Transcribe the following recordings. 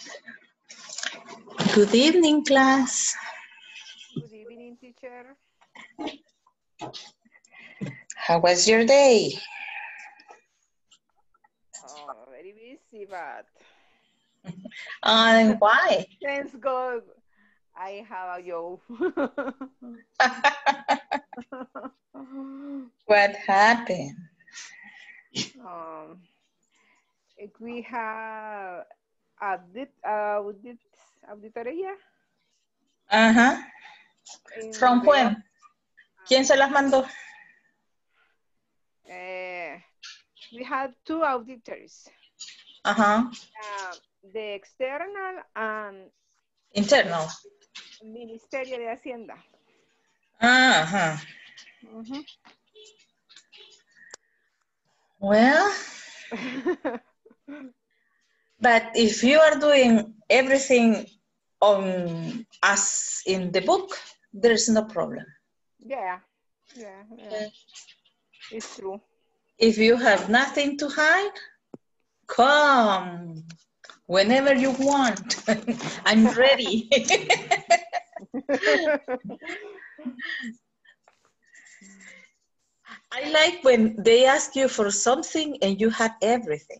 Good evening, class. Good evening, teacher. How was your day? Oh, very busy, but And why? thanks God I have a job. What happened? We have auditoría. Ajá. From when? ¿Quién se las mandó? We had two auditors. Ajá. The external and Internal. Ministerio de Hacienda. Ajá. Well, but if you are doing everything on as in the book, there's no problem. Yeah. It's true. If you have nothing to hide, come whenever you want. I'm ready. I like when they ask you for something and you have everything.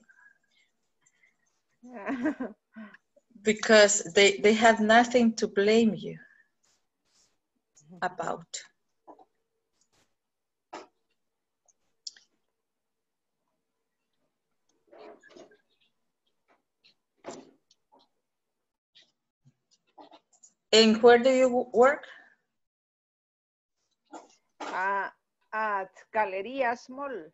Because they have nothing to blame you about. And where do you work? At Galerías Mall.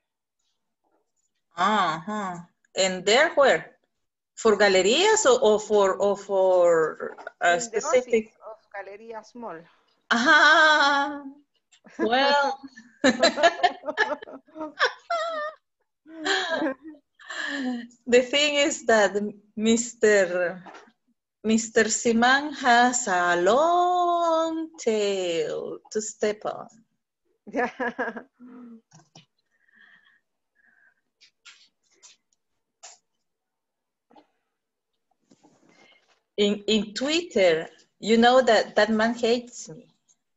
And there where? For Galerías or for a specific? Of Galerías Mall. Well. The thing is that Mr. Siman has a long tail to step on. Yeah. In Twitter, you know that man hates me.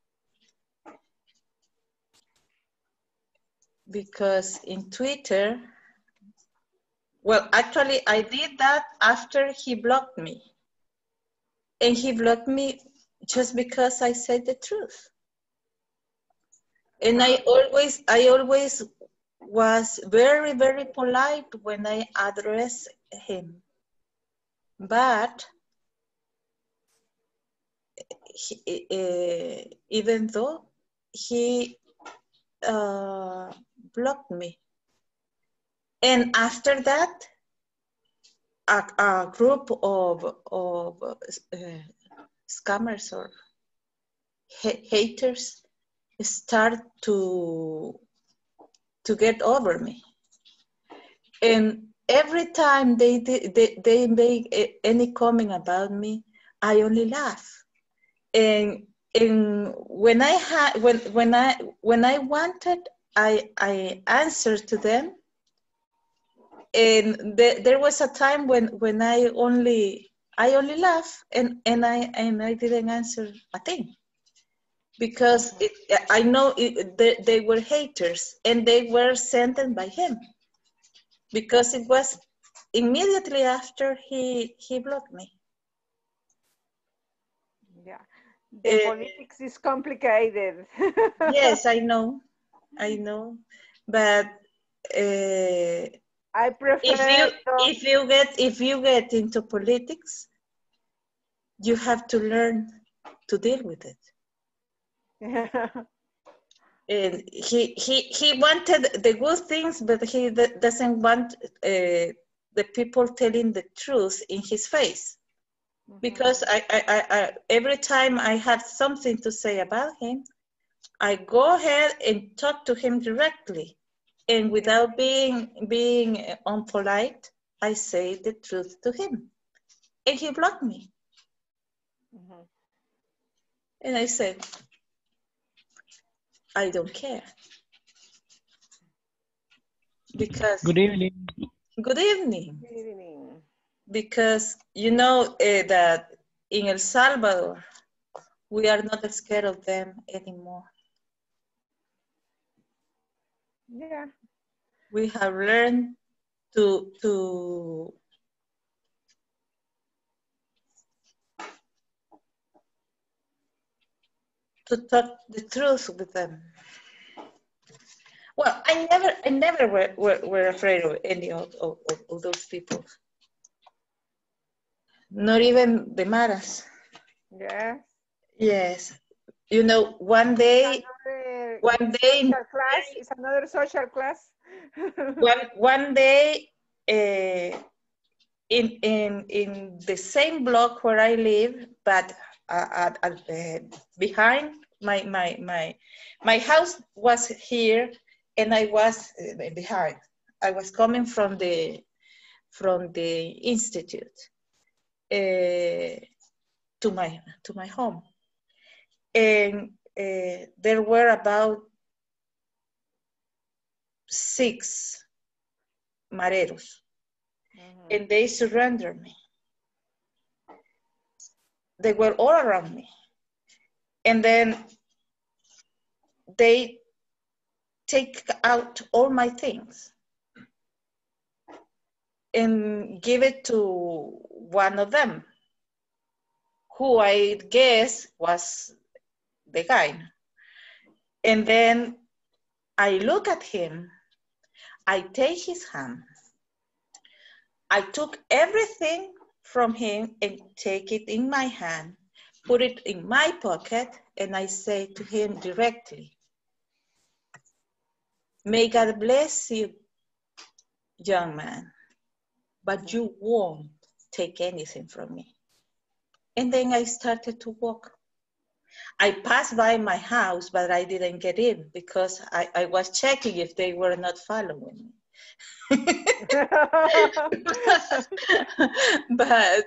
Because in Twitter, well, actually, I did that after he blocked me. And he blocked me just because I said the truth. And I always was very, very polite when I addressed him. But even though he blocked me. And after that, a group of scammers or haters start to get over me. And every time they make any comment about me, I only laugh. And when I wanted, I answered to them. And there was a time when I only laughed and I didn't answer a thing. Because I know they were haters and they were sent by him. Because it was immediately after he blocked me. Yeah, the politics is complicated. Yes, I know, but I prefer if you get into politics, you have to learn to deal with it. And he wanted the good things, but he doesn't want the people telling the truth in his face. Because I every time I have something to say about him, I go ahead and talk to him directly, and without being unpolite, I say the truth to him, and he blocked me. And I said, I don't care. Because good evening. Good evening. Good evening. because you know that in El Salvador, we are not scared of them anymore. Yeah. We have learned to talk the truth with them. Well, I never were afraid of any of those people. Not even the Maras. Yeah. Yes. You know, one day, social class is another social class. one day, in the same block where I live, but behind my house was here, and I was behind. I was coming from the institute to my home, and there were about 6 mareros, and they surrendered me. They were all around me, and then they take out all my things and give it to one of them, who I guess was the guy. And then I look at him, I take his hand, I took everything from him and take it in my hand, put it in my pocket, and I say to him directly, "May God bless you, young man, but you won't take anything from me." And then I started to walk. I passed by my house, but I didn't get in because I was checking if they were not following me. But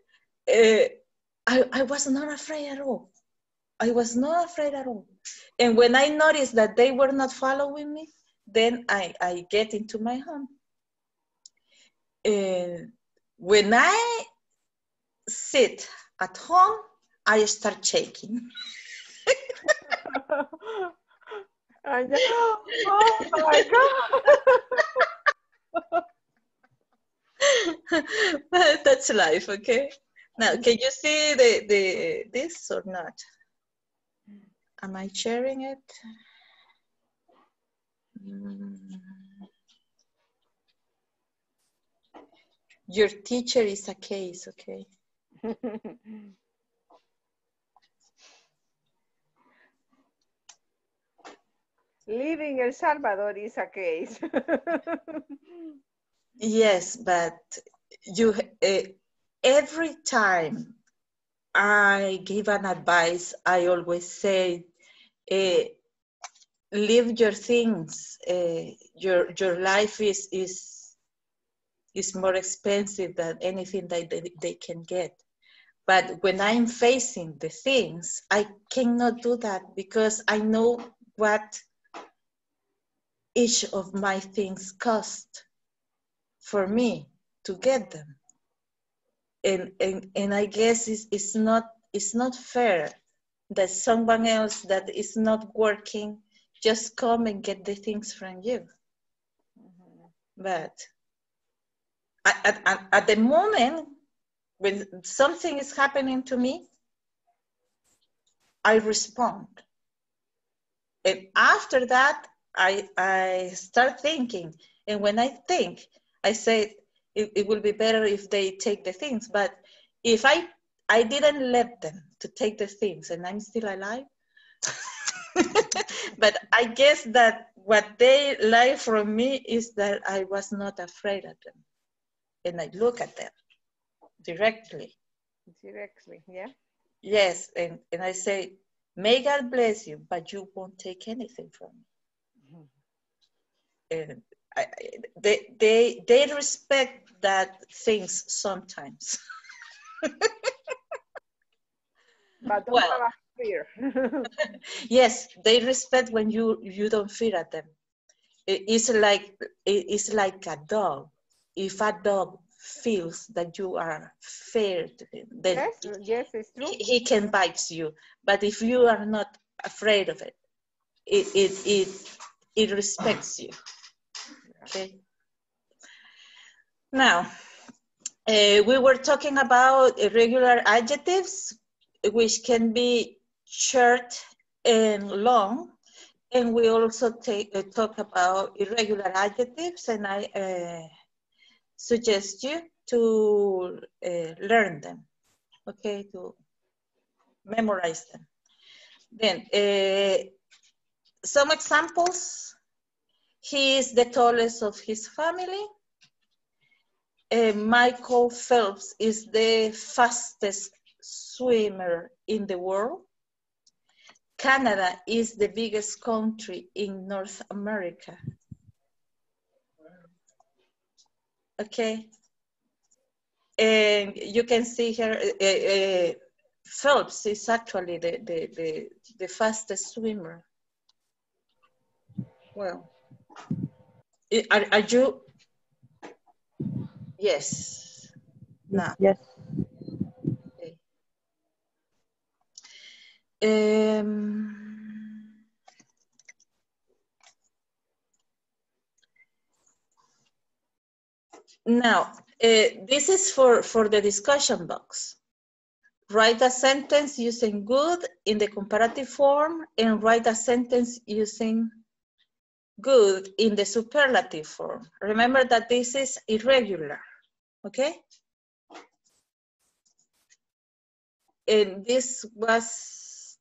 I was not afraid at all. I was not afraid at all. And when I noticed that they were not following me, then I get into my home. When I sit at home, I start shaking. Oh my God. But that's life, okay? Now, can you see this or not? Am I sharing it? Your teacher is a case, okay? Leaving El Salvador is a case. Yes, but you every time I give an advice, I always say, leave your things. Your life is more expensive than anything that they can get. But when I'm facing the things, I cannot do that because I know what each of my things cost for me to get them. And I guess it's not fair that someone else that is not working just come and get the things from you. But at the moment when something is happening to me, I respond. And after that, I start thinking. And when I think, I say, it will be better if they take the things. But if I didn't let them to take the things and I'm still alive, but I guess that what they like from me is that I was not afraid of them. And I look at them directly. Directly, yeah. Yes, and I say, may God bless you, but you won't take anything from me. And they respect that things sometimes. But don't have a fear. Yes, they respect when you don't fear at them. It's like a dog. If a dog feels that you are fair to him, then Yes, it's true. he can bite you. But if you are not afraid of it, it respects you. Okay. Now, we were talking about irregular adjectives, which can be short and long. And we also talk about irregular adjectives, and I suggest you to learn them, okay, to memorize them. Then, some examples. He is the tallest of his family. Michael Phelps is the fastest swimmer in the world. Canada is the biggest country in North America. Okay. And you can see here, Phelps is actually the fastest swimmer. Well, are you? Yes. No. Yes. Okay. Now, this is for the discussion box. Write a sentence using good in the comparative form and write a sentence using good in the superlative form. Remember that this is irregular, okay? And this was,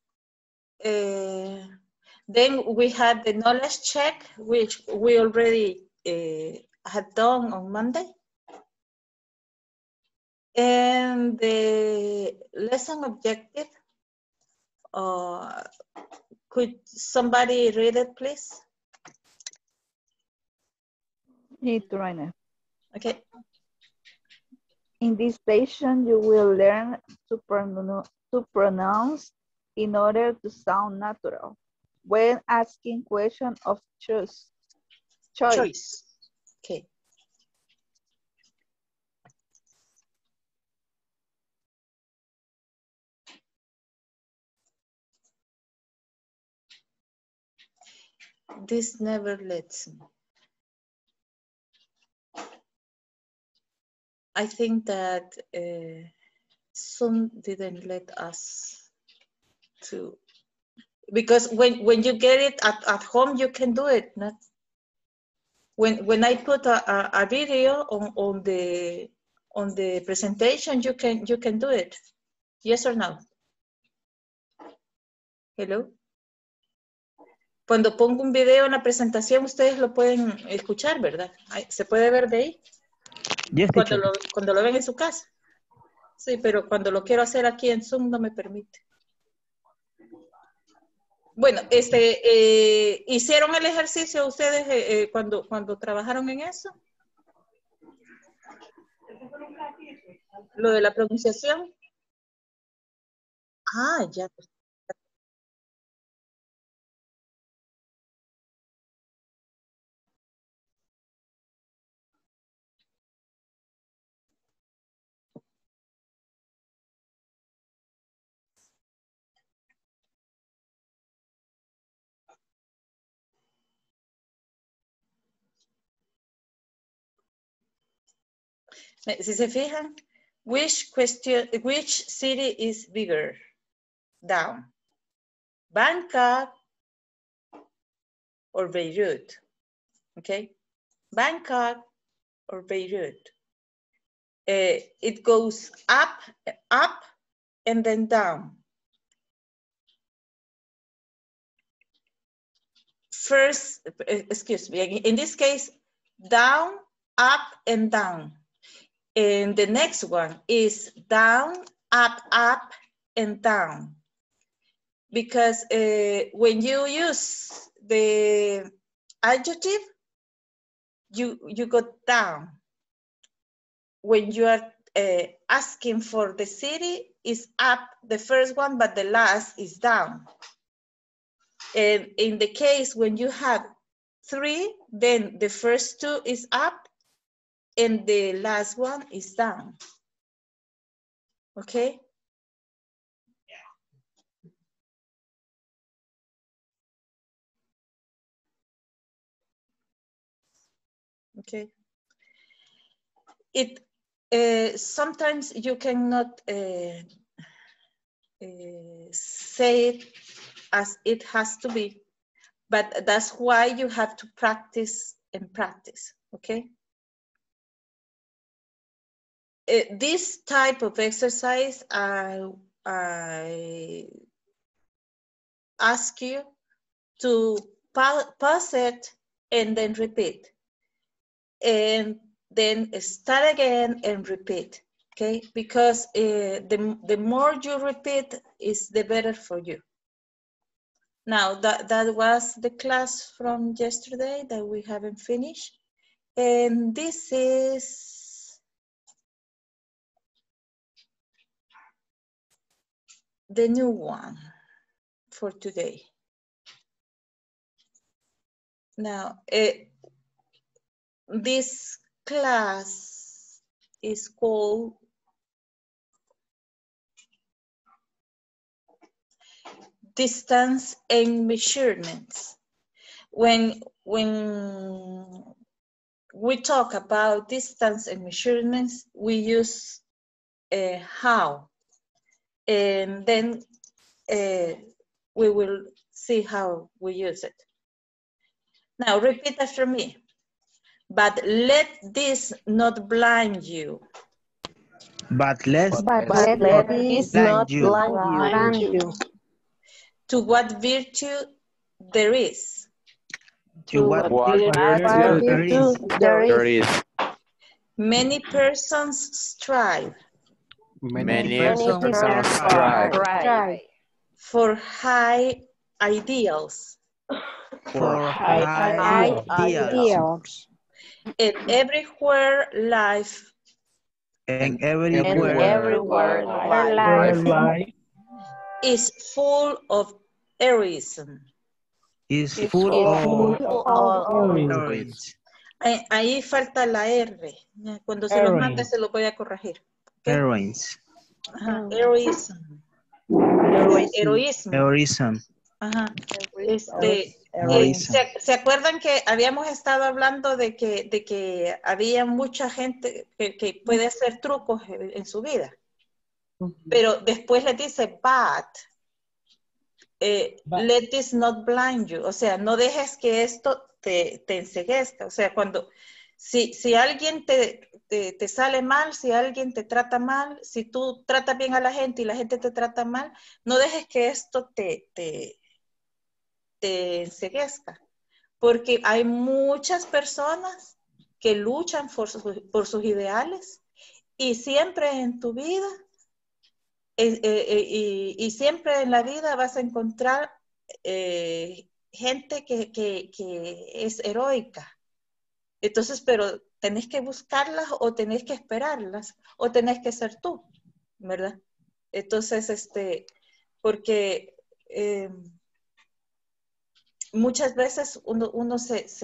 then we had the knowledge check, which we already had done on Monday. And the lesson objective, could somebody read it, please? Need to write it. Okay. In this station, you will learn to pronounce in order to sound natural. When asking question of choice. Okay. This never lets me. I think that Zoom didn't let us to, because when you get it at home, you can do it. Not when I put a video on the presentation, you can do it. Yes or no? Hello. Cuando pongo un video en la presentación, ustedes lo pueden escuchar, ¿verdad? ¿Se puede ver de ahí? Yes, cuando lo ven en su casa. Sí, pero cuando lo quiero hacer aquí en Zoom no me permite. Bueno, ¿hicieron el ejercicio ustedes cuando trabajaron en eso? Lo de la pronunciación. Ah, ya. Si se fijan, which city is bigger? Down. Bangkok or Beirut? Okay. Bangkok or Beirut? It goes up, and then down. First, excuse me, in this case, down, up, and down. And the next one is down, up, and down. Because when you use the adjective, you go down. When you are asking for the city, is up the first one, but the last is down. And in the case when you have 3, then the first 2 is up and the last one is down. Okay? Okay. It sometimes you cannot say it as it has to be, but that's why you have to practice and practice. Okay. This type of exercise, I ask you to pause it and then repeat. And then start again and repeat, okay? Because the more you repeat is the better for you. Now, that was the class from yesterday that we haven't finished. And this is the new one for today. Now, this class is called Distance and Measurements. When we talk about distance and measurements, we use how, and then we will see how we use it. Now repeat after me. But let this not blind you. But let this blind you Blind you. To what virtue there is. to what virtue there is. Many persons strive Many persons persons strive strive for high ideals, for high ideals, and everywhere life and everywhere life is full of heroism. is full of of heroines. Ahí falta la R. Cuando se los mande se los voy a corregir. ¿Okay? Heroines. Ajá. Heroism. Heroísmo. Heroism. Ajá. Heroism. ¿Se acuerdan que habíamos estado hablando de que había mucha gente que puede hacer trucos en su vida? Pero después le dice, but let this not blind you. O sea, no dejes que esto te enceguezca. O sea, si alguien te sale mal, si alguien te trata mal, si tú tratas bien a la gente y la gente te trata mal, no dejes que esto te enceguezca. Porque hay muchas personas que luchan por sus ideales y siempre en tu vida y siempre en la vida vas a encontrar gente que es heroica. Entonces, pero tenés que buscarlas o tenés que esperarlas o tenés que ser tú, ¿verdad? Entonces, porque muchas veces uno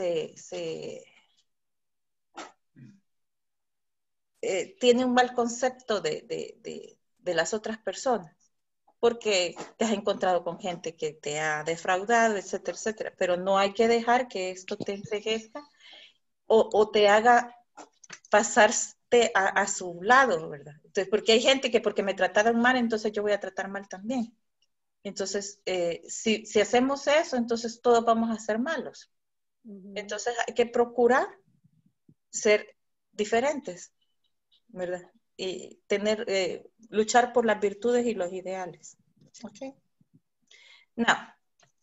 tiene un mal concepto de las otras personas, porque te has encontrado con gente que te ha defraudado, etcétera, etcétera. Pero no hay que dejar que esto te enceguezca o te haga pasarte a su lado, ¿verdad? Entonces, porque hay gente que porque me trataron mal, entonces yo voy a tratar mal también. Entonces, si hacemos eso, entonces todos vamos a ser malos. Entonces hay que procurar ser diferentes, ¿verdad? Y luchar por las virtudes y los ideales. Okay. Now,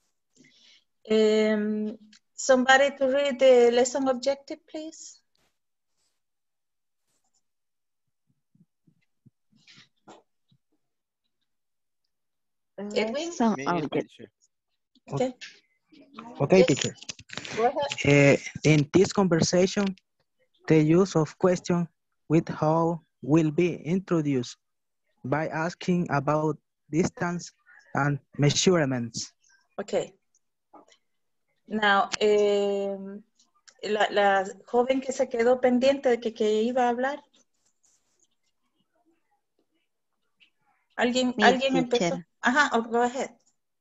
somebody to read the lesson objective, please. Edwin? Okay. Okay, Yes. teacher. Go ahead. In this conversation, the use of question with how will be introduced by asking about distance and measurements. Okay. Now, la joven que se quedó pendiente de que iba a hablar. ¿Alguien empezó? Teacher. Ajá, go ahead.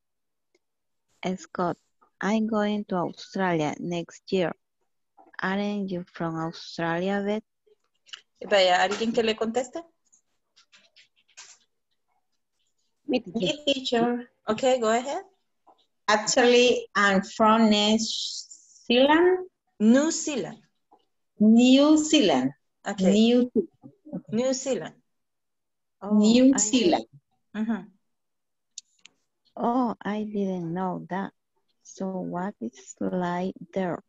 Scott, I'm going to Australia next year. Aren't you from Australia, Beth? Vaya, ¿alguien que le conteste? Me, teacher. Okay, go ahead. Actually, I'm from New Zealand. New Zealand. New Zealand. Okay. New Zealand. Oh, New I Zealand. Oh, I didn't know that. So what is like there?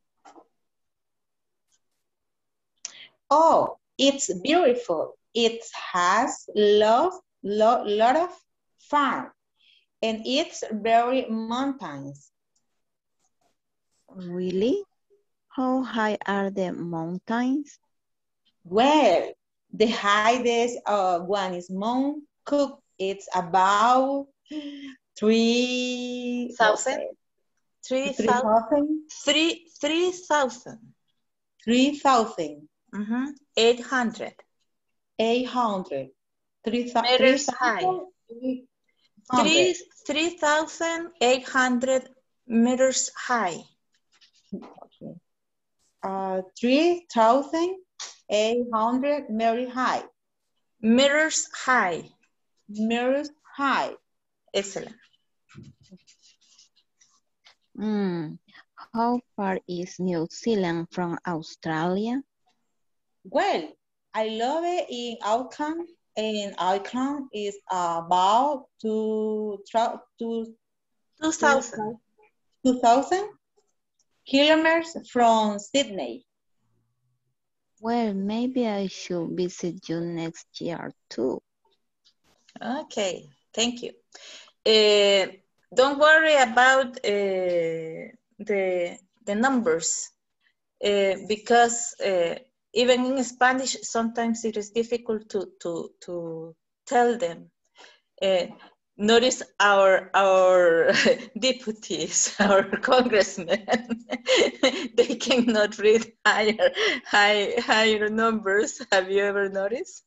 Oh, it's beautiful. It has lot of fun. And it's very mountains. Really? How high are the mountains? Well, the highest one is Mount Cook. It's about 3,000. 3,000. 800. 800. Meters high. 3,800 meters high. 3,800 meters high. Meters high. Meters high. Excellent. How far is New Zealand from Australia? Well, I love it in Auckland. And Auckland is about 2,000 kilometers from Sydney. Well, maybe I should visit you next year too. Okay, thank you. Don't worry about the numbers because even in Spanish, sometimes it is difficult to tell them. Notice our deputies, our congressmen, they cannot read higher numbers. Have you ever noticed?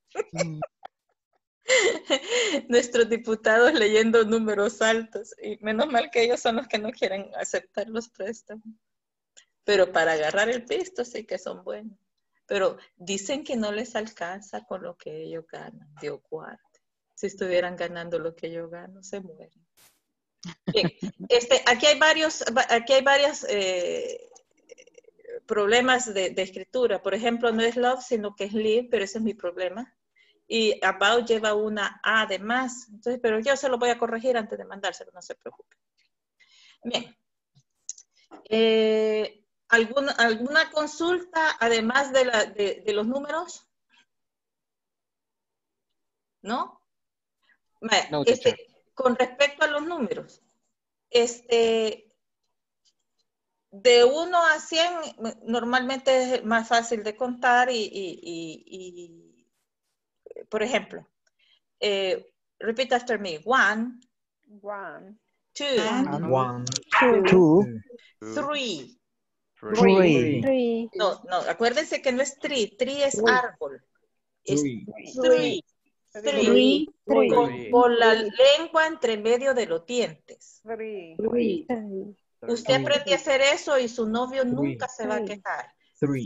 Nuestros diputados leyendo números altos y menos mal que ellos son los que no quieren aceptar los préstamos. Pero para agarrar el pisto sí que son buenos. Pero dicen que no les alcanza con lo que ellos ganan, Dios guarde. Si estuvieran ganando lo que yo gano, se mueren. Bien, aquí hay varios problemas de escritura. Por ejemplo, no es love, sino que es live, pero ese es mi problema. Y about lleva una A de más. Entonces, pero yo se lo voy a corregir antes de mandárselo, no se preocupe. Bien. ¿Alguna consulta además de los números? ¿No? No, con respecto a los números, de 1 a 100 normalmente es más fácil de contar y por ejemplo, repeat after me. 1, 2, 3. 3. No, acuérdense que no es tree es árbol. Es 3. 3. Con la lengua entre medio de los dientes. Usted aprende a hacer eso y su novio nunca se va a quejar. 3.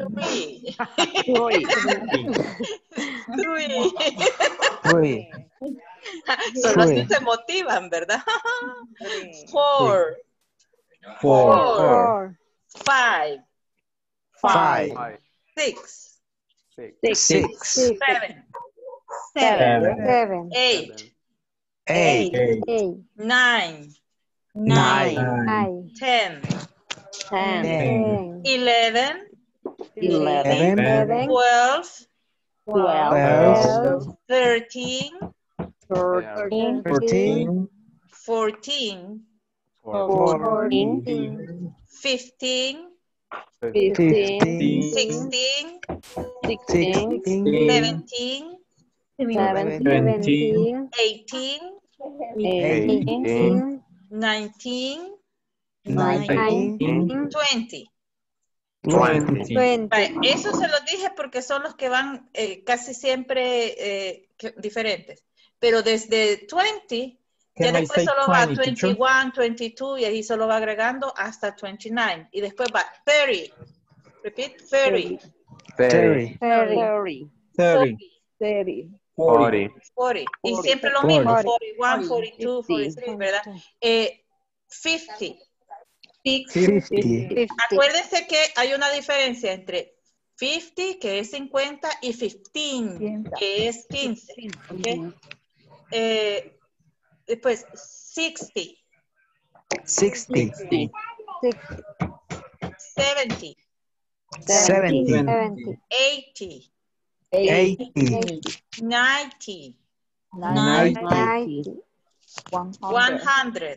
3. Solo así se motivan, ¿verdad? 4. 4. 5. 6. 7. 8. 9. 10. 11. 12. 13. 14. 14. 15. 16. 17. 18. 19. 20. 20. Vale, eso se los dije porque son los que van casi siempre diferentes. Pero desde 20, ya Can I después say solo va 20, teacher? 21, 22 y ahí solo va agregando hasta 29. Y después va 30. Repeat, 30. 30. 30, 30. 30, 40. 40. Y siempre lo 40. mismo, 41, 42, 43, ¿verdad? 50. 50. Acuérdense que hay una diferencia entre 50, que es 50, y 15, que es 15. ¿Ok? Después, 60, 60. 70, 70. 80, 80. 90, 90. 100.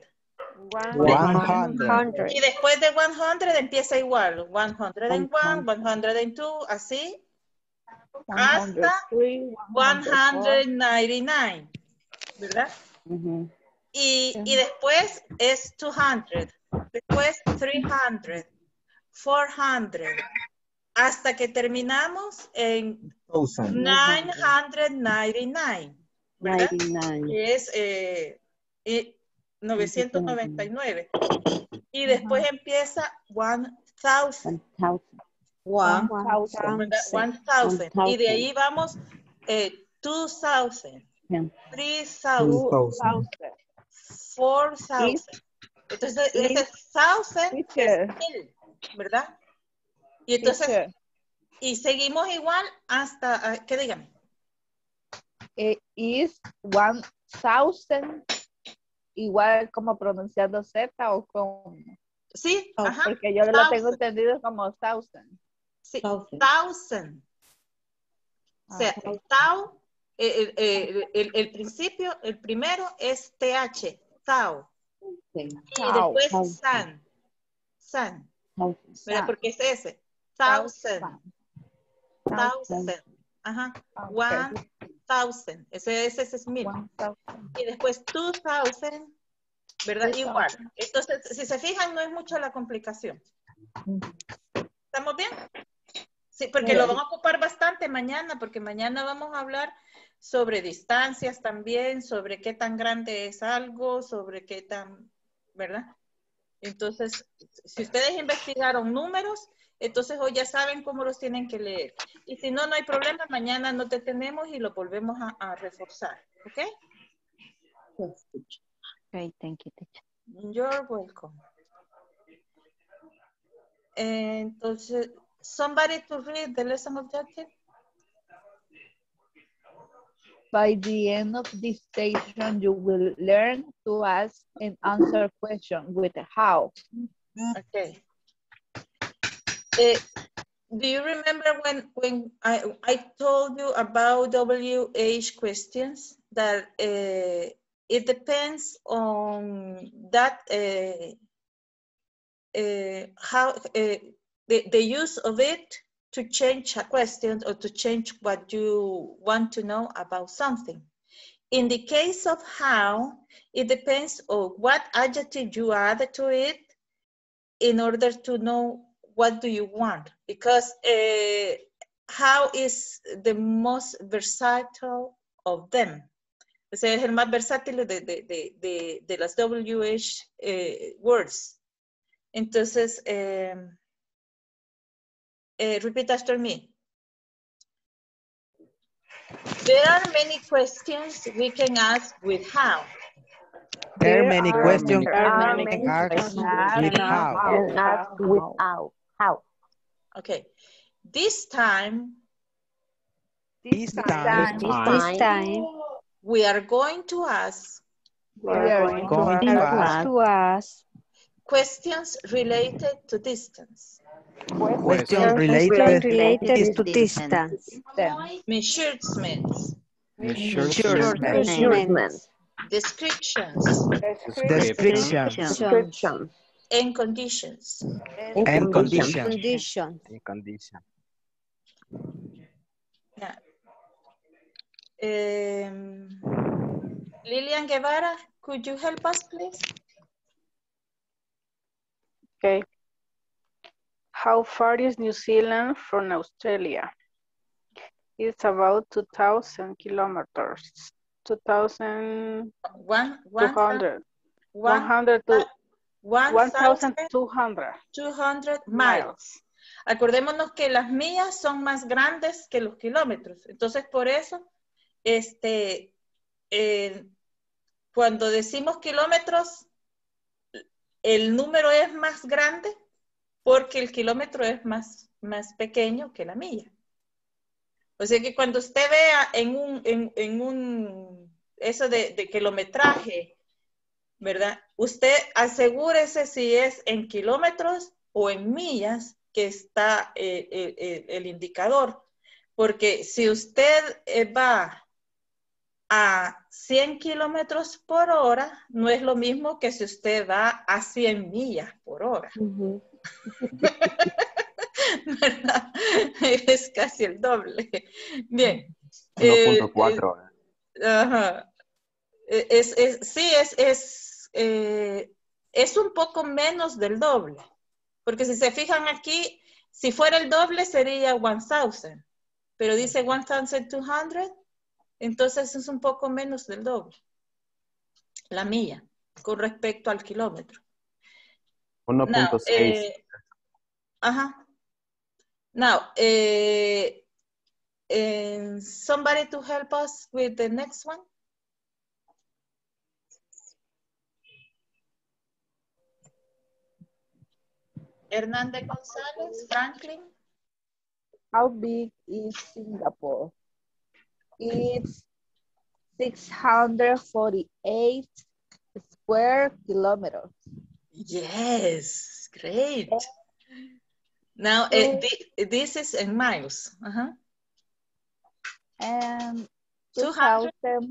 100. Y después de 100 empieza igual. 101, 102, así, hasta 199, ¿verdad? Y después es 200, después 300, 400, hasta que terminamos en 999, ¿verdad? Que es 999. Y después empieza 1000. 1, 1000. Y de ahí vamos 2000, 3000, 2000. 4000. Entonces, ese 1000 es 1000, ¿verdad? Y entonces, Teacher, y seguimos igual hasta, ¿qué digan? is 1000 igual como pronunciando Z o con... Sí, ajá. Porque yo lo tengo entendido como 1000. Sí, 1000. O sea, tau, el principio, el primero es TH, tau. Y después san. ¿Verdad? Porque es ese. 1000. Ajá. 1000. Ese es 1000. Y después 2000, ¿verdad? Igual. Entonces, si se fijan, no es mucho la complicación. ¿Estamos bien? Sí, porque lo van a ocupar bastante mañana, porque mañana vamos a hablar sobre distancias también, sobre qué tan grande es algo, sobre qué tan, ¿verdad? Entonces, si ustedes investigaron números, entonces hoy ya saben cómo los tienen que leer. Y si no, no hay problema, mañana nos detenemos y lo volvemos a reforzar, ¿ok? Okay, thank you, teacher. You're welcome. Entonces, somebody to read the lesson objective? By the end of this station, you will learn to ask and answer questions with how. Okay. Do you remember when I told you about WH questions that it depends on that how the use of it to change a question or to change what you want to know about something. In the case of how, it depends on what adjective you add to it in order to know what do you want, because how is the most versatile of them. O sea, es el más versátil de las WH words. Entonces, repeat after me. There are many questions we can ask with how. There are many questions we There are can many ask questions with how. Okay. This time, This time, we are going to ask questions related to distance. questions related to distance. Measurements. measurements, Descriptions. descriptions, And conditions. and conditions. Yeah. Lilian Guevara, could you help us, please? Okay. How far is New Zealand from Australia? It's about 2,000 kilometers. 2,200. 1,200 miles. miles. Acordémonos que las millas son más grandes que los kilómetros. Entonces, por eso, cuando decimos kilómetros, el número es más grande porque el kilómetro es más pequeño que la milla. O sea que cuando usted vea eso de kilometraje, ¿verdad? Usted asegúrese si es en kilómetros o en millas que está el indicador. Porque si usted va a 100 kilómetros por hora, no es lo mismo que si usted va a 100 millas por hora. ¿Verdad? Es casi el doble. Bien. 1.4. Ajá. Es un poco menos del doble. Porque si se fijan aquí, si fuera el doble sería 1,000. Pero dice 1,200, entonces es un poco menos del doble. La milla, con respecto al kilómetro. 1.6. Ajá. Now, somebody to help us with the next one? Hernández González, Franklin. How big is Singapore? It's 648 square kilometers. Yes, great. Now, this is in miles. And 200.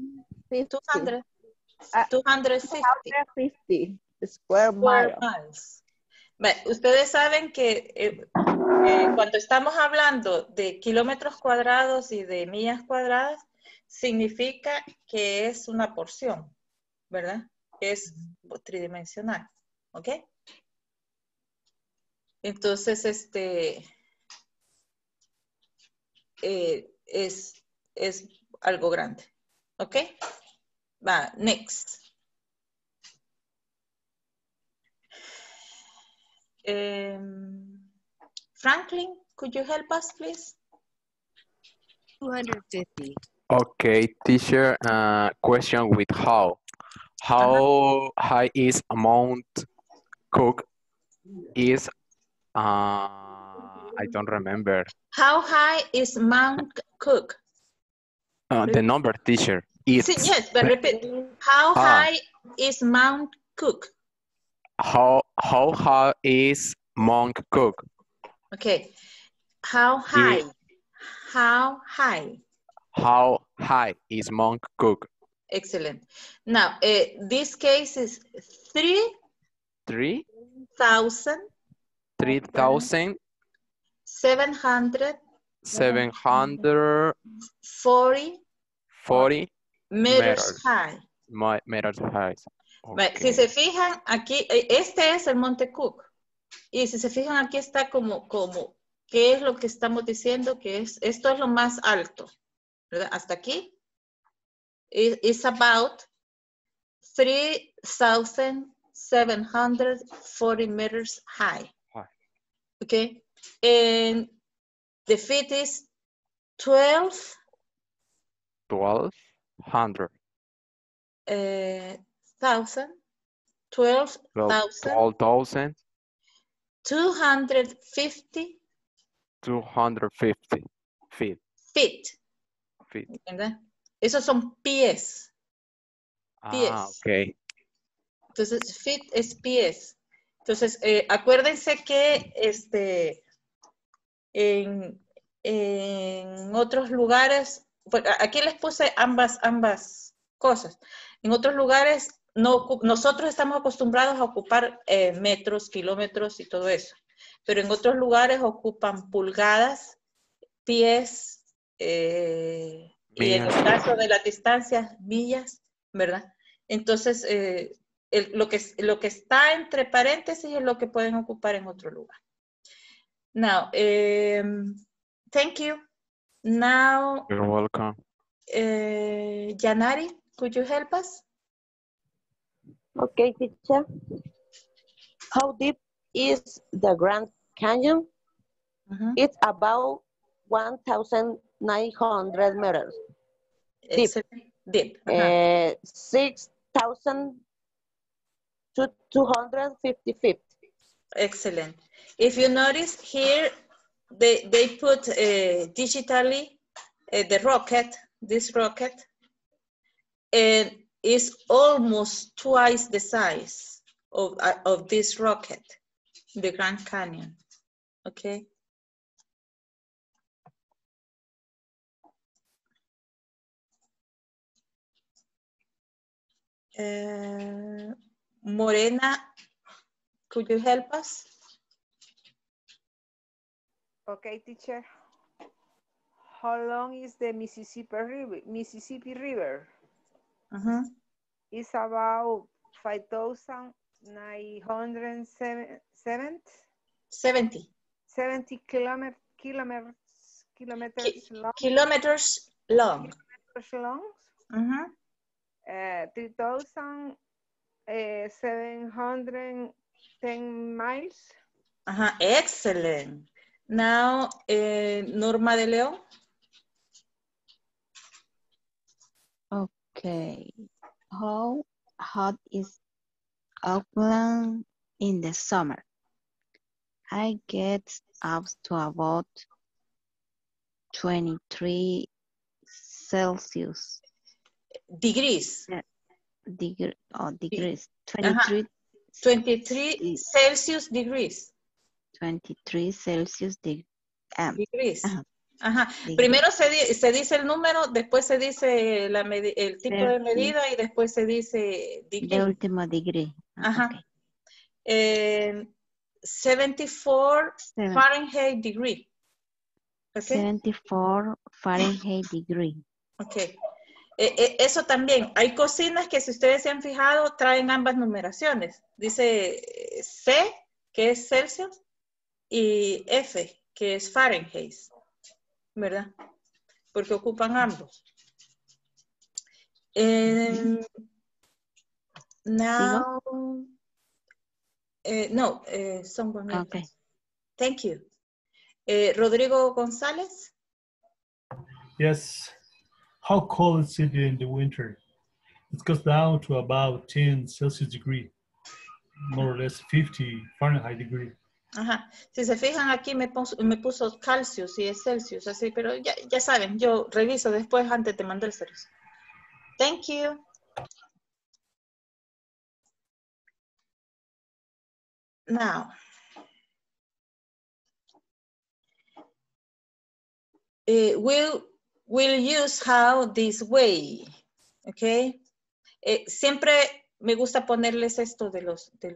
250 square miles. Ustedes saben que cuando estamos hablando de kilómetros cuadrados y de millas cuadradas, significa que es una porción, ¿verdad? Es tridimensional, ¿ok? Entonces, es algo grande, ¿ok? Va, next. Franklin, could you help us, please? 250. Okay, teacher, question with how. How high is Mount Cook is, I don't remember. How high is Mount Cook? The number, teacher. It's, yes, but repeat. How high is Mount Cook? How high is Mount Cook? Okay. How high? How high? How high is Mount Cook? Excellent. Now, this case is 3,000 740 meters high. Meters high. Okay. Si se fijan aquí, este es el Monte Cook. Y si se fijan aquí está como ¿qué es lo que estamos diciendo? Que esto es lo más alto, ¿verdad? Hasta aquí. It's about 3,740 meters high. Okay. And the feet is 12,000. 250 feet. ¿Verdad? Esos son pies. Okay. Entonces, feet es pies. Entonces, acuérdense que en otros lugares, pues, aquí les puse ambas cosas. En otros lugares, nosotros estamos acostumbrados a ocupar metros, kilómetros y todo eso. Pero en otros lugares ocupan pulgadas, pies, y en el caso de las distancias, millas, ¿verdad? Entonces, lo que está entre paréntesis es lo que pueden ocupar en otro lugar. Now, thank you. Now, You're welcome. Janari, could you help us? Okay, teacher. How deep is the Grand Canyon? It's about 1,900 meters. Deep. Deep. 6,250 feet. Excellent. If you notice here, they put digitally the rocket, this rocket, and it's almost twice the size of this rocket, the Grand Canyon. Okay. Morena, could you help us? Okay, teacher. How long is the Mississippi River? It's about 5,970 kilometers long. Kilometers long. 3,710 miles. Excellent. Now, Norma de León. Okay. How hot is Auckland in the summer? I get up to about 23 Celsius. Degrees. Degrees. 23 Celsius degrees. 23 Celsius degrees. Primero se dice el número, después se dice el tipo de medida y después se dice degree. El último degree. Okay. 74 Fahrenheit degree. Okay. 74 Fahrenheit degree. Ok. Eso también. Hay cocinas que si ustedes se han fijado traen ambas numeraciones. Dice C, que es Celsius, y F, que es Fahrenheit. ¿Verdad? Porque ocupan ambos. Now, no, someone else. Okay. Thank you. Rodrigo González. Yes. How cold is it in the winter? It goes down to about 10 Celsius degree, more or less 50 Fahrenheit degree. Si se fijan aquí me puso Celsius y es Celsius, así, pero ya saben, yo reviso después antes de mandárselos. Thank you. Now, we'll use how this way, okay? Siempre me gusta ponerles esto de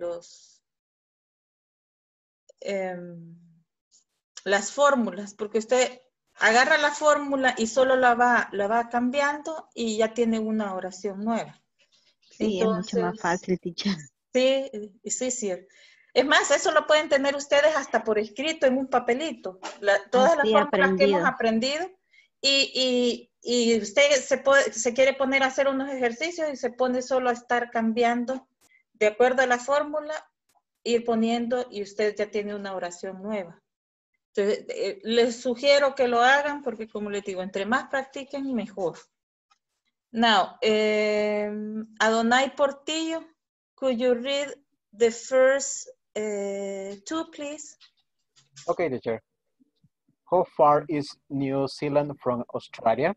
las fórmulas, porque usted agarra la fórmula y solo la va cambiando y ya tiene una oración nueva. Sí, entonces, es mucho más fácil, teacher. Sí, sí. Es más, eso lo pueden tener ustedes hasta por escrito en un papelito. Todas las fórmulas que hemos aprendido. Y usted se quiere poner a hacer unos ejercicios y se pone solo a estar cambiando de acuerdo a la fórmula, ir poniendo y usted ya tiene una oración nueva. Entonces, les sugiero que lo hagan porque, como les digo, entre más practiquen, mejor. Now, Adonai Portillo, could you read the first two, please? Okay, teacher. How far is New Zealand from Australia?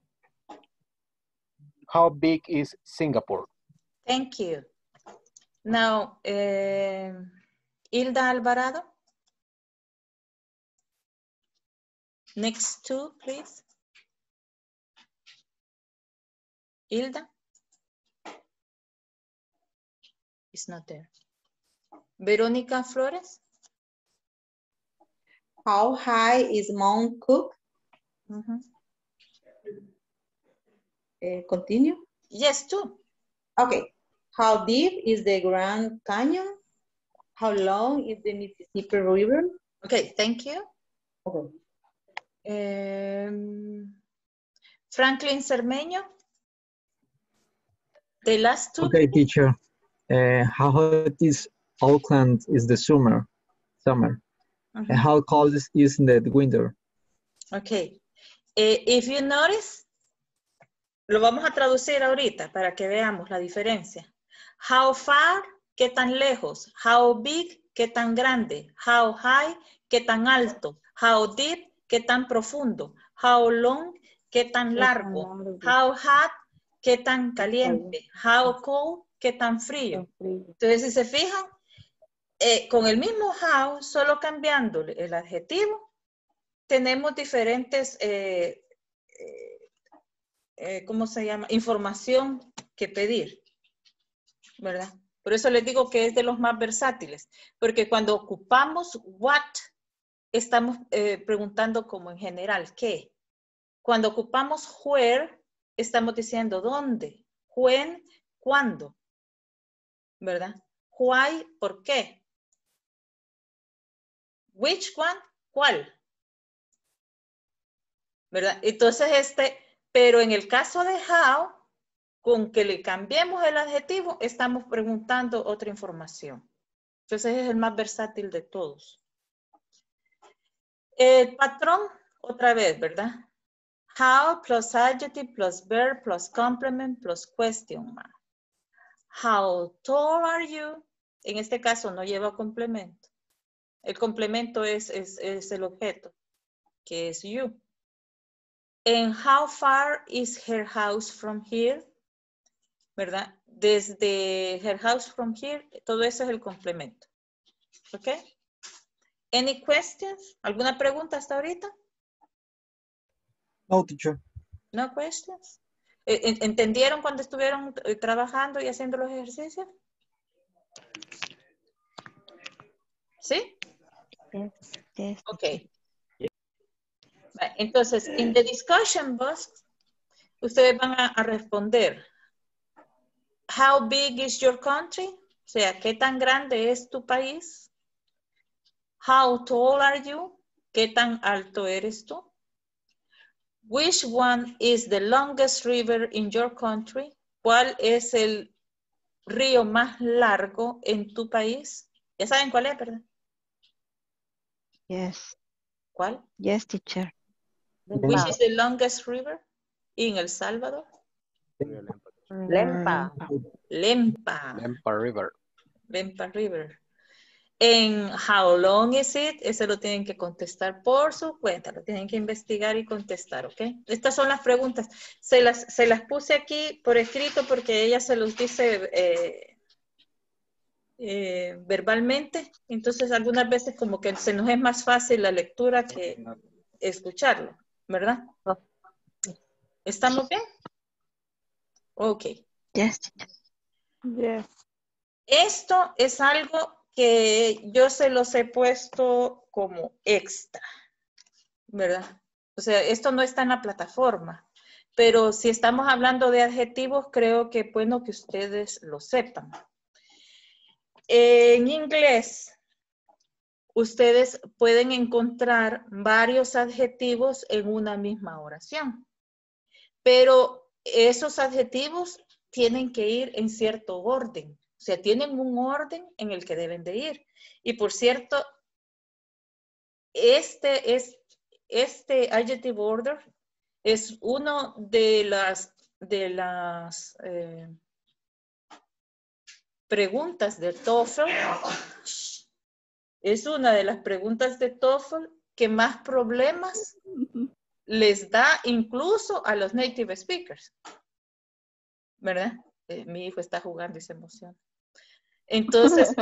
How big is Singapore? Thank you. Now, Hilda Alvarado. Next two, please. Hilda? It's not there. Verónica Flores? How high is Mount Cook? Continue? Yes, two. Okay. How deep is the Grand Canyon? How long is the Mississippi River? Okay, thank you. Okay. Franklin Cermeño. The last two. Okay, teacher. How hot is Auckland is the summer? And how cold is in the winter? Okay. If you notice, lo vamos a traducir ahorita para que veamos la diferencia. How far, qué tan lejos. How big, qué tan grande. How high, qué tan alto. How deep, qué tan profundo. How long, qué tan largo. How hot, qué tan caliente. How cold, qué tan frío. Entonces, si se fijan, con el mismo how, solo cambiándole el adjetivo, tenemos diferentes, ¿cómo se llama? Información que pedir, ¿verdad? Por eso les digo que es de los más versátiles, porque cuando ocupamos what, estamos preguntando como en general, ¿qué? Cuando ocupamos where, estamos diciendo dónde, when, cuándo, ¿verdad? Why, ¿por qué? Which one, ¿cuál? ¿Verdad? Entonces pero en el caso de how, con que le cambiemos el adjetivo, estamos preguntando otra información. Entonces es el más versátil de todos. El patrón, otra vez, ¿verdad? How plus adjective plus verb plus complement plus question mark. How tall are you? En este caso no lleva complemento. El complemento es el objeto, que es you. And how far is her house from here? ¿Verdad? Desde her house from here, todo eso es el complemento. ¿Ok? Any questions? ¿Alguna pregunta hasta ahorita? No, teacher. No questions. ¿Entendieron cuando estuvieron trabajando y haciendo los ejercicios? ¿Sí? Yes. Ok. Entonces, en the discussion box, ustedes van a responder. How big is your country? O sea, ¿qué tan grande es tu país? How tall are you? ¿Qué tan alto eres tú? Which one is the longest river in your country? ¿Cuál es el río más largo en tu país? ¿Ya saben cuál es, verdad? Yes. ¿Cuál? Yes, teacher. Which is the longest river in El Salvador? Lempa. Lempa. Lempa River. Lempa River. En how long is it? Ese lo tienen que contestar por su cuenta. Lo tienen que investigar y contestar, ¿ok? Estas son las preguntas. Se las puse aquí por escrito porque ella se los dice verbalmente. Entonces, algunas veces como que se nos es más fácil la lectura que escucharlo, ¿verdad? ¿Estamos bien? Ok. Yes. Yes. Esto es algo que yo se los he puesto como extra, ¿verdad? O sea, esto no está en la plataforma, pero si estamos hablando de adjetivos, creo que es bueno que ustedes lo sepan. En inglés, ustedes pueden encontrar varios adjetivos en una misma oración, pero esos adjetivos tienen que ir en cierto orden. O sea, tienen un orden en el que deben de ir. Y por cierto, este adjective order es uno de las preguntas de TOEFL. Es una de las preguntas de TOEFL que más problemas les da incluso a los native speakers. ¿Verdad? Mi hijo está jugando y se emociona. Entonces,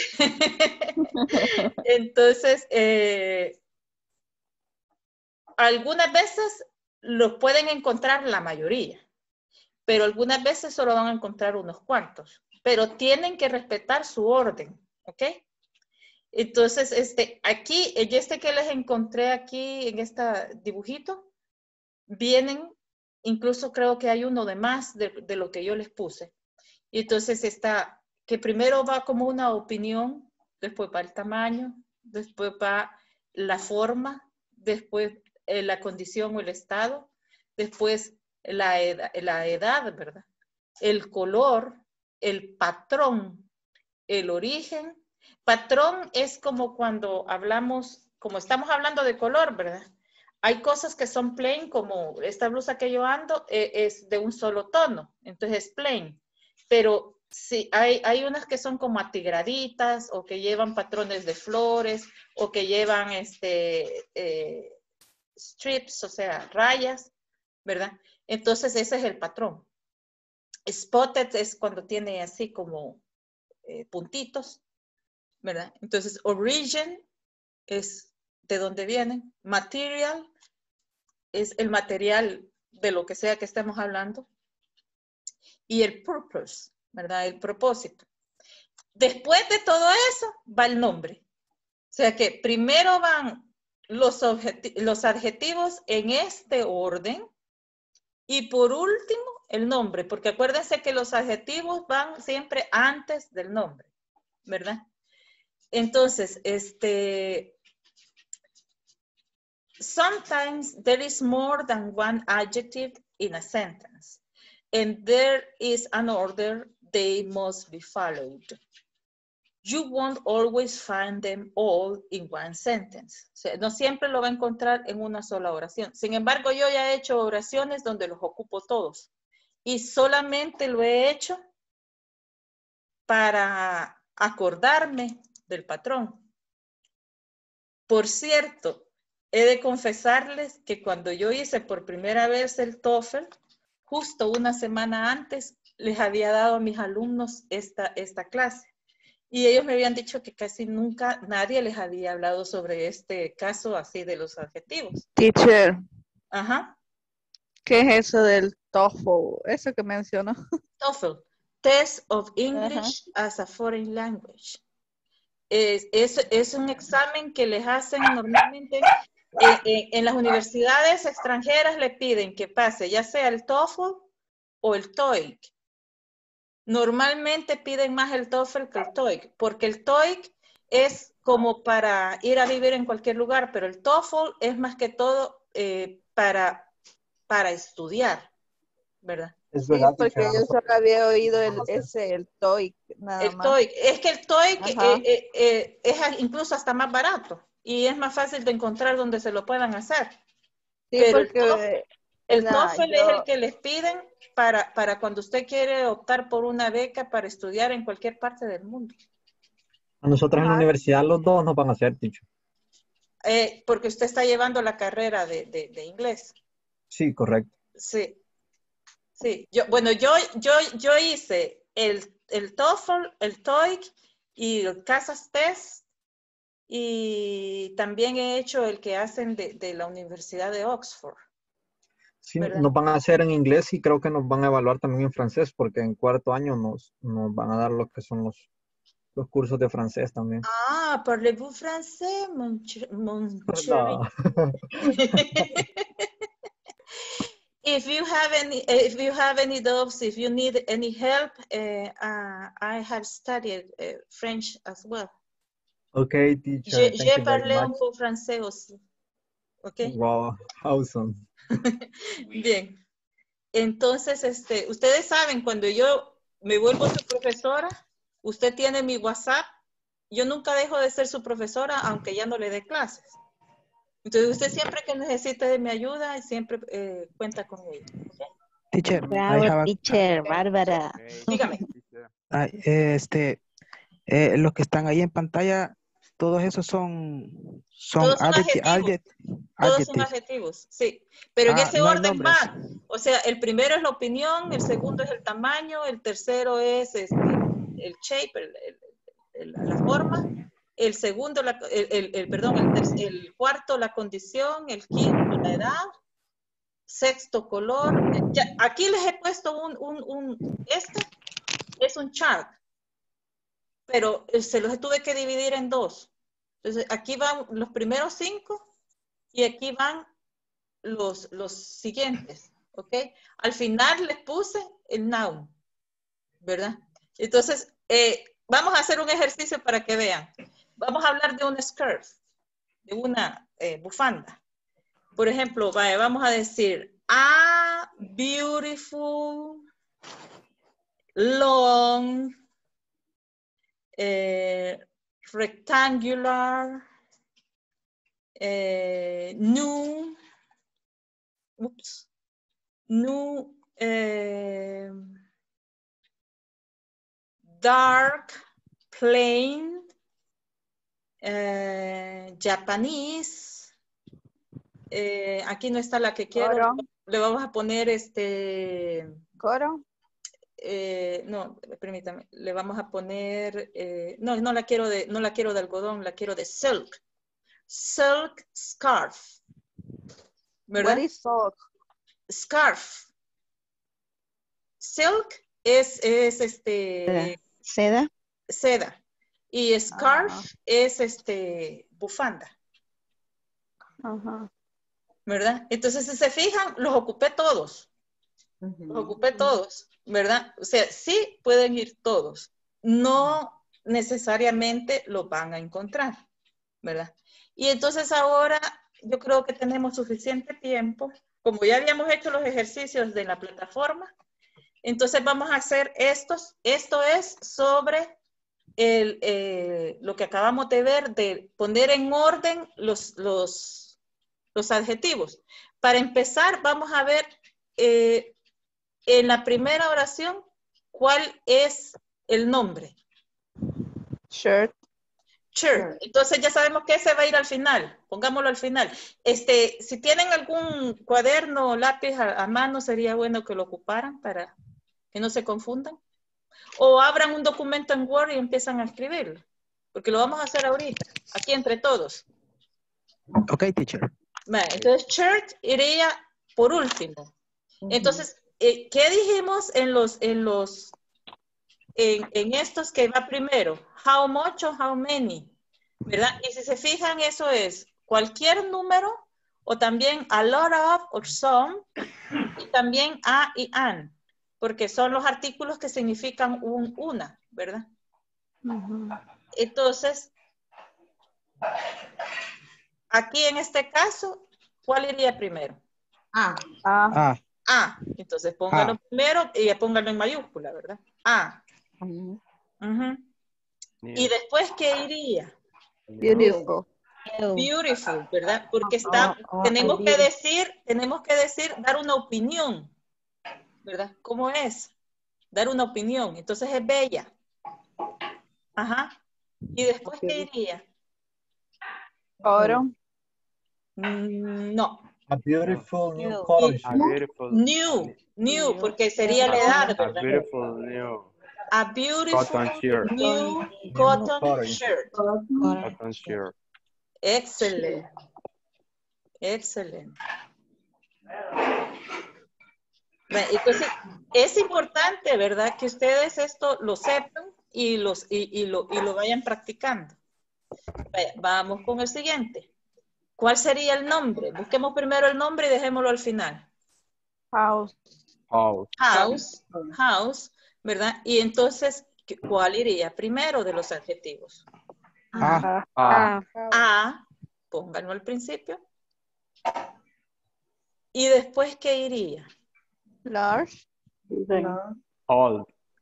algunas veces lo pueden encontrar la mayoría, pero algunas veces solo van a encontrar unos cuantos, pero tienen que respetar su orden, ¿ok? Entonces, aquí, que les encontré aquí en este dibujito, vienen, incluso creo que hay uno de más de lo que yo les puse. Y entonces está que primero va como una opinión, después va el tamaño, después va la forma, después la condición o el estado, después la edad, ¿verdad? El color, el patrón, el origen. Patrón es como cuando hablamos, como estamos hablando de color, ¿verdad? Hay cosas que son plain, como esta blusa que yo ando es de un solo tono, entonces es plain. Pero sí, hay unas que son como atigraditas o que llevan patrones de flores o que llevan strips, o sea, rayas, ¿verdad? Entonces ese es el patrón. Spotted es cuando tiene así como puntitos, ¿verdad? Entonces origin es de dónde vienen. Material es el material de lo que sea que estemos hablando. Y el purpose, ¿verdad? El propósito. Después de todo eso va el nombre. O sea que primero van los adjetivos en este orden y por último el nombre, porque acuérdense que los adjetivos van siempre antes del nombre, ¿verdad? Entonces, sometimes there is more than one adjective in a sentence, and there is an order they must be followed. You won't always find them all in one sentence. O sea, no siempre lo va a encontrar en una sola oración. Sin embargo, yo ya he hecho oraciones donde los ocupo todos. Y solamente lo he hecho para acordarme del patrón. Por cierto, he de confesarles que cuando yo hice por primera vez el TOEFL, justo una semana antes, les había dado a mis alumnos esta clase. Y ellos me habían dicho que casi nunca nadie les había hablado sobre este caso así de los adjetivos. Teacher. Ajá. ¿Qué es eso del TOEFL? Eso que mencionó. TOEFL, Test of English as a Foreign Language. Es un examen que les hacen normalmente en las universidades extranjeras, le piden que pase ya sea el TOEFL o el TOEIC. Normalmente piden más el TOEFL que el TOEIC, porque el TOEIC es como para ir a vivir en cualquier lugar, pero el TOEFL es más que todo para estudiar, ¿verdad? Es verdad, sí, porque yo solo había oído el TOEIC, nada más. TOEIC, es que el TOEIC es incluso hasta más barato y es más fácil de encontrar donde se lo puedan hacer. Sí, pero porque el TOEFL es el que les piden para cuando usted quiere optar por una beca para estudiar en cualquier parte del mundo. A nosotros en la universidad los dos nos van a hacer, teacher. Porque usted está llevando la carrera de inglés. Sí, correcto. Sí. Sí, yo hice el TOEFL, el TOEIC y el CASAS Test y también he hecho el que hacen de la Universidad de Oxford. Sí, ¿verdad? nos van a hacer en inglés y creo que nos van a evaluar también en francés porque en cuarto año nos van a dar lo que son los cursos de francés también. Ah, parlez-vous français, mon chéri? If you have any doubts, if you need any help, I have studied French as well. Okay, teacher. Je parle un peu français aussi. Okay. Wow, awesome. Bien. Entonces, ustedes saben, cuando yo me vuelvo su profesora, usted tiene mi WhatsApp, yo nunca dejo de ser su profesora, aunque ya no le dé clases. Entonces, usted siempre que necesite de mi ayuda, siempre cuenta con ella. ¿Okay? Teacher, bravo, teacher, Bárbara. Dígame. Los que están ahí en pantalla, todos esos son adjetivos. Todos son adjetivos, sí. Pero en ese orden va. O sea, el primero es la opinión, el segundo es el tamaño, el tercero es el shape, la forma. El segundo, el cuarto, la condición, el quinto, la edad, sexto, color. Aquí les he puesto este es un chart, pero se los tuve que dividir en dos. Entonces, aquí van los primeros 5 y aquí van los siguientes, ¿ok? Al final les puse el noun, ¿verdad? Entonces, vamos a hacer un ejercicio para que vean. Vamos a hablar de un skirt, de una bufanda. Por ejemplo, vaya, vamos a decir, a beautiful, long, rectangular, new, dark, plain, Japanese. Aquí no está la que quiero. Coro. Le vamos a poner Coro. No, permítame. Le vamos a poner. No la quiero de algodón, la quiero de silk. Silk scarf. ¿Verdad? What is silk? Scarf. Silk es Seda. Seda. Y scarf es bufanda. Ajá. ¿Verdad? Entonces, si se fijan, los ocupé todos. Los ocupé todos, ¿verdad? O sea, sí pueden ir todos. No necesariamente los van a encontrar, ¿verdad? Y entonces ahora yo creo que tenemos suficiente tiempo. Como ya habíamos hecho los ejercicios de la plataforma, entonces vamos a hacer estos. Esto es sobre lo que acabamos de ver, de poner en orden los adjetivos. Para empezar, vamos a ver en la primera oración, ¿cuál es el nombre? Shirt. Shirt. Entonces ya sabemos que ese va a ir al final. Pongámoslo al final. Si tienen algún cuaderno o lápiz a mano, sería bueno que lo ocuparan para que no se confundan. O abran un documento en Word y empiezan a escribirlo. Porque lo vamos a hacer ahorita, aquí entre todos. Ok, teacher. Vale, entonces, shirt iría por último. Entonces, ¿qué dijimos en estos que va primero? How much o how many, ¿verdad? Y si se fijan, eso es cualquier número o también a lot of o some y también a y an, porque son los artículos que significan una, ¿verdad? Entonces, aquí en este caso, ¿cuál iría primero? A. Entonces póngalo primero y póngalo en mayúscula, ¿verdad? A. Y después, ¿qué iría? Beautiful. Beautiful, ¿verdad? Porque tenemos que decir, dar una opinión, ¿verdad? ¿Cómo es? Dar una opinión. Entonces es bella. Ajá. ¿Y después qué iría? Oro. No. A beautiful new cotton shirt. New, porque sería la edad, ¿verdad? A beautiful new. A beautiful Cotton shirt. new cotton shirt. Cotton shirt. Excelente. Excelente. Bueno, entonces, es importante, ¿verdad? Que ustedes esto lo sepan y lo vayan practicando. Vaya, vamos con el siguiente. ¿Cuál sería el nombre? Busquemos primero el nombre y dejémoslo al final. House. House, ¿verdad? Y entonces, ¿cuál iría primero de los adjetivos? Pónganlo al principio. ¿Y después qué iría? Large. Old.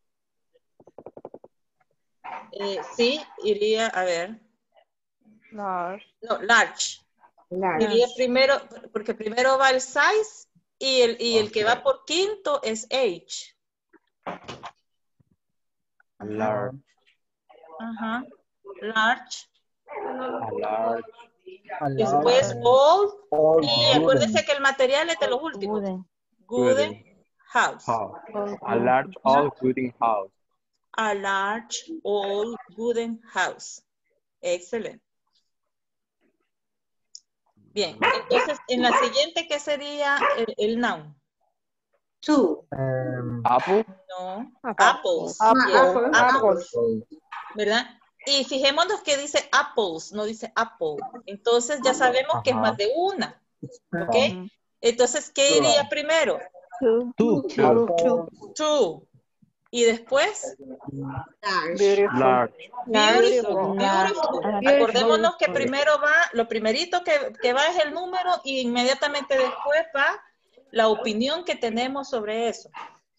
Sí, iría, a ver. Large. No, large. Iría primero, porque primero va el size y el que va por quinto es age. Large. Ajá. Large. Large. Después old. Y acuérdense que el material es de los últimos. Gooden house. A large old wooden house. A large old wooden house. Excelente. Bien, entonces en la siguiente, ¿qué sería el noun? Two. Apple. No, apples. Apples. ¿Verdad? Y fijémonos que dice apples, no dice apple. Entonces ya sabemos que es más de una. ¿Ok? Entonces, ¿qué iría primero? Two. Two. Y después, Large. beautiful. Acordémonos que primero va, lo primerito que va es el número y inmediatamente después va la opinión que tenemos sobre eso.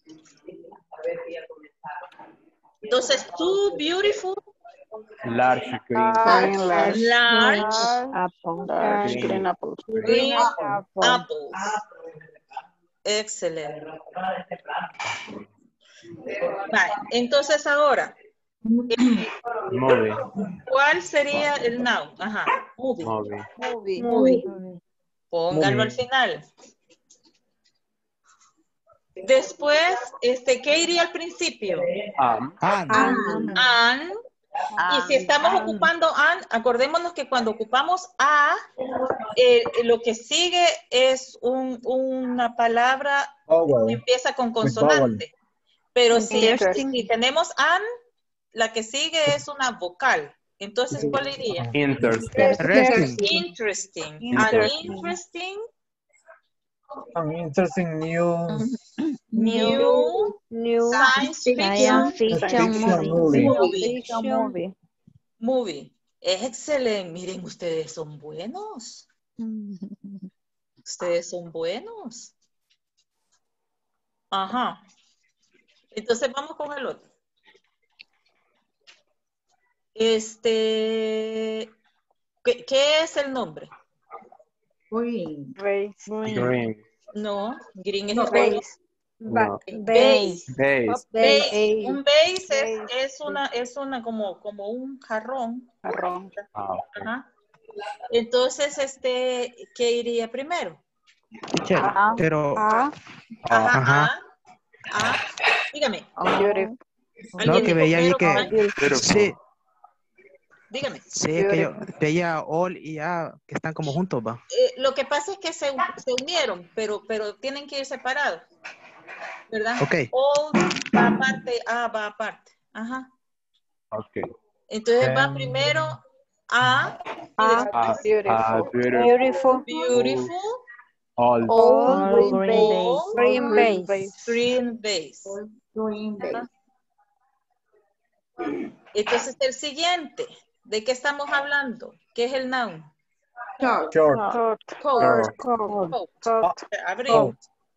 Entonces, too beautiful. Large green. Large Green apples. green apples. Excelente. Vale, entonces ahora, Movie. ¿cuál sería el noun? Ajá, movie. Movie. Póngalo al final. Después, ¿qué iría al principio? An. Y si estamos ocupando an, acordémonos que cuando ocupamos a, lo que sigue es una palabra que empieza con consonante. Pero si tenemos an, la que sigue es una vocal. Entonces, ¿cuál iría? Interesting. Interesting. An interesting New science fiction movie. Excelente. Miren, ustedes son buenos. Ustedes son buenos. Ajá. Entonces vamos con el otro. ¿Qué es el nombre? Green. Green. No, green es No. No. base. Base. Un base es una como un jarrón. Ajá. Entonces, ¿qué iría primero? Pero, Dígame. no, que veía ahí que, sí, Dígame. sí, es que yo veía all y a que están como juntos, va. Lo que pasa es que se unieron, pero tienen que ir separados, ¿verdad? Ok. All va aparte, A va aparte. Ajá. Okay. Entonces va primero A y después Beautiful. All. Green base. Green base. Ajá. Entonces el siguiente, ¿de qué estamos hablando? ¿Qué es el noun? Short. Coat. Abrigo.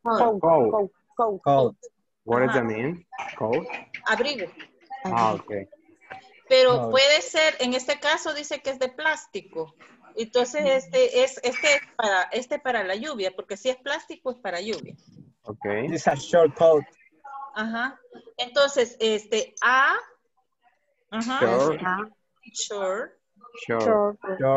Coat. What does that mean? Coat? Abrigo. Okay. Pero puede ser, en este caso dice que es de plástico. Entonces este para la lluvia, porque si es plástico es para lluvia. Okay. This is a short coat. Ajá. Entonces, A. Ajá. Short. Short.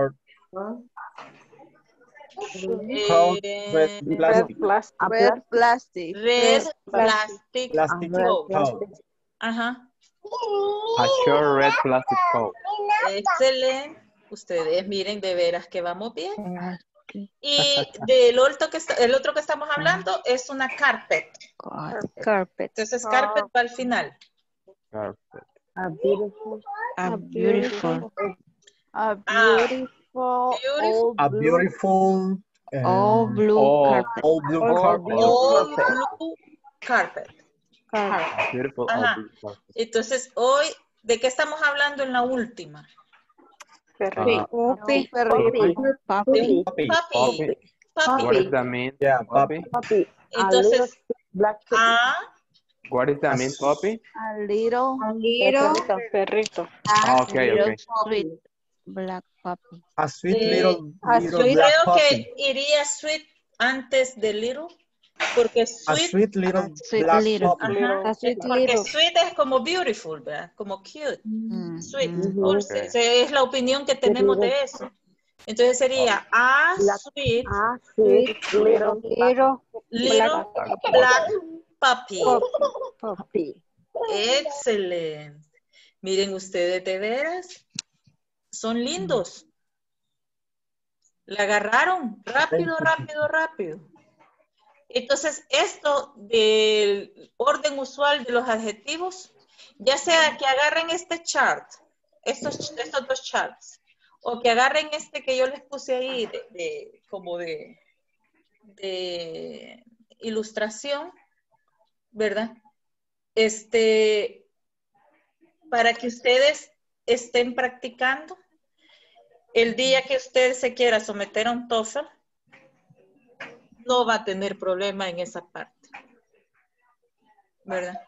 Coat, red plastic. Red plastic Coat. Ajá. A short red plastic coat. Excelente. Ustedes miren de veras que vamos bien. Y el otro que estamos hablando es una carpet. Entonces carpet va al final. Carpet. A beautiful. A beautiful All blue carpet. all blue Carpet. Beautiful. Ajá. All blue carpet. Entonces hoy, ¿de qué estamos hablando en la última? Puppy. What does that mean? Yeah, puppy. Entonces, What does that mean, puppy? A little Perrito. Okay. Sweet black puppy. A sweet little black creo puppy. que iría sweet antes de little, porque A sweet, sweet little sweet black little. puppy. ajá, porque sweet es como beautiful, ¿verdad? Como cute, sweet, dulce. Esa es la opinión que tenemos de eso. Entonces sería a sweet Little black puppy. Excelente. Miren ustedes de veras, son lindos. La agarraron rápido. Entonces, esto del orden usual de los adjetivos, ya sea que agarren este chart, estos dos charts, o que agarren este que yo les puse ahí como de ilustración, ¿verdad? para que ustedes estén practicando. El día que usted se quiera someter a un TOEFL, no va a tener problema en esa parte, ¿verdad?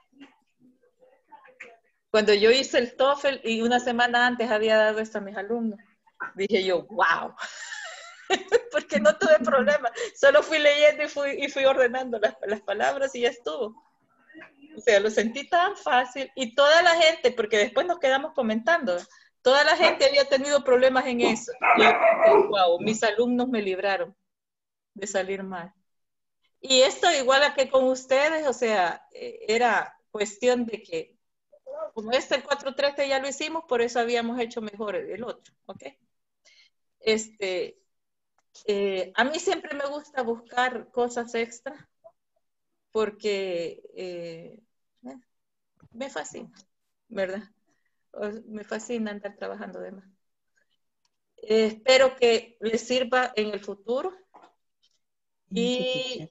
Cuando yo hice el TOEFL y una semana antes había dado esto a mis alumnos, dije yo, wow, porque no tuve problema, solo fui leyendo y fui ordenando las palabras y ya estuvo. O sea, lo sentí tan fácil y toda la gente, porque después nos quedamos comentando, toda la gente había tenido problemas en eso. Y yo dije, wow, mis alumnos me libraron de salir mal. Y esto igual a que con ustedes, o sea, era cuestión de que, como el 4.13 ya lo hicimos, por eso habíamos hecho mejor el otro, ¿ok? A mí siempre me gusta buscar cosas extra, porque me fascina, ¿verdad? Me fascina andar trabajando de más. Espero que les sirva en el futuro. Y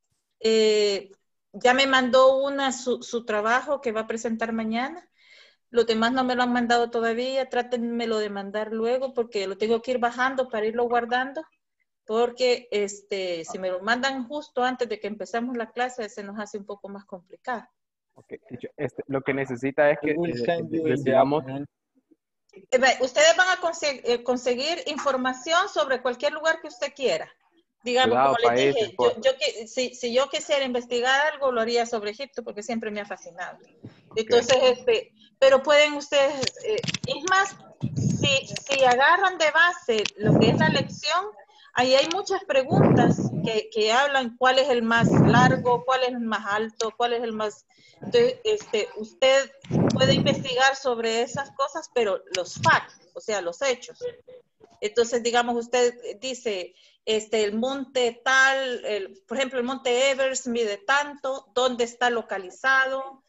ya me mandó su trabajo que va a presentar mañana. Los demás no me lo han mandado todavía. Trátenmelo de mandar luego porque lo tengo que ir bajando para irlo guardando. Porque si me lo mandan justo antes de que empecemos la clase, se nos hace un poco más complicado. Ok, lo que necesita es que digamos. Ustedes van a conseguir información sobre cualquier lugar que usted quiera. Digamos, Cuidado, como les países, dije, si yo quisiera investigar algo, lo haría sobre Egipto, porque siempre me ha fascinado. Entonces, pero pueden ustedes, es más, si agarran de base lo que es la lección, ahí hay muchas preguntas que hablan cuál es el más largo, cuál es el más alto, cuál es el más... Entonces, usted puede investigar sobre esas cosas, pero los facts, o sea, los hechos. Entonces, digamos, usted dice, el monte tal, por ejemplo, el monte Everest mide tanto, ¿dónde está localizado?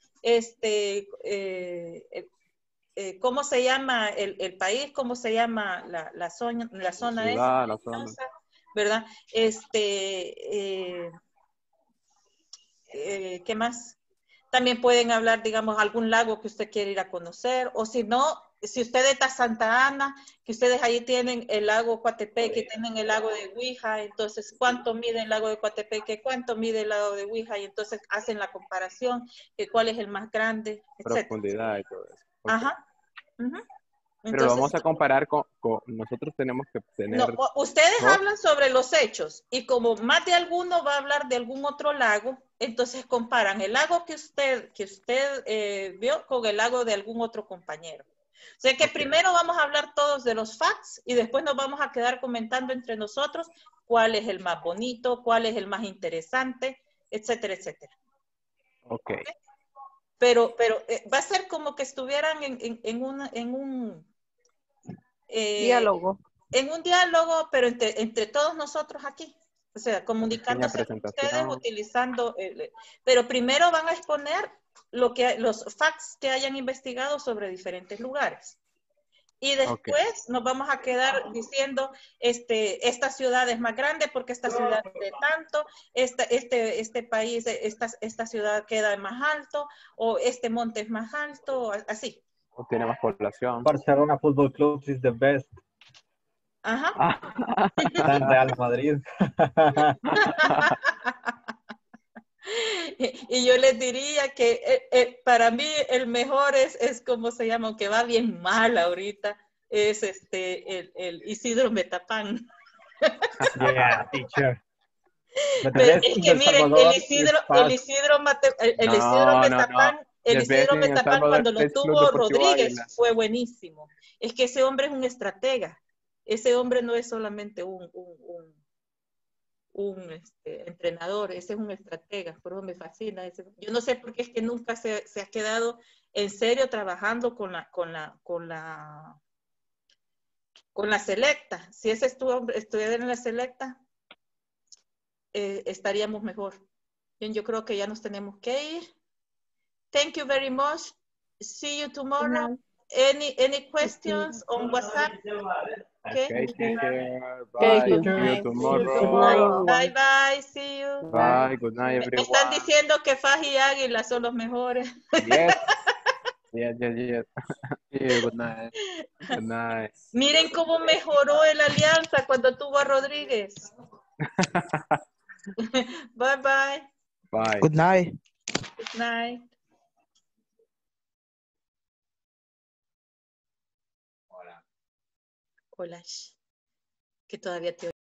¿Cómo se llama el país? ¿Cómo se llama la zona esa? La zona. ¿Verdad? ¿Qué más? También pueden hablar, digamos, algún lago que usted quiere ir a conocer, o si no, si usted está en Santa Ana, que ustedes ahí tienen el lago Coatepeque, tienen el lago de Huija, entonces, ¿cuánto mide el lago de Coatepeque? ¿Cuánto mide el lago de Huija? Y entonces hacen la comparación, que cuál es el más grande, etc. Profundidad y todo eso. Okay. Ajá. Pero Entonces, vamos a comparar con nosotros tenemos que tener... No, ustedes hablan sobre los hechos y como más de alguno va a hablar de algún otro lago, entonces comparan el lago que usted vio con el lago de algún otro compañero. O sea que primero vamos a hablar todos de los facts y después nos vamos a quedar comentando entre nosotros cuál es el más bonito, cuál es el más interesante, etcétera, etcétera. Ok. Pero va a ser como que estuvieran en un diálogo. En un diálogo, pero entre todos nosotros aquí. O sea, comunicándose con ustedes, utilizando... pero primero van a exponer los facts que hayan investigado sobre diferentes lugares. Y después nos vamos a quedar diciendo, esta ciudad es más grande porque esta ciudad de tanto, este país, esta ciudad queda más alto, o este monte es más alto, así. O tiene más población. Barcelona Football Club is the best. Ajá. San Real Madrid. Y yo les diría que para mí el mejor es como se llama, aunque va bien mal ahorita, es el Isidro Metapán. Yeah, teacher. Pero es que miren, el Isidro Metapán cuando lo tuvo Rodríguez fue buenísimo. Es que ese hombre es un estratega. Ese hombre no es solamente un entrenador, ese es un estratega, por eso me fascina. Yo no sé por qué es que nunca se ha quedado en serio trabajando con la selecta. Si ese estuviera en la selecta, estaríamos mejor. Bien, yo creo que ya nos tenemos que ir. Thank you very much. See you tomorrow. Any questions on WhatsApp? Okay. Okay, teacher. Okay, Bye. good See you night. tomorrow. Good night, everyone. Bye, bye. See you. Bye. Good night, Me everyone. están diciendo que Faj y Águila son los mejores. Yes. Yes, yes, yes. Yeah, good night. Good night. Miren cómo mejoró la alianza cuando tuvo a Rodríguez. Bye, bye. Bye. Good night. Good night. Hola. Que todavía te oigo.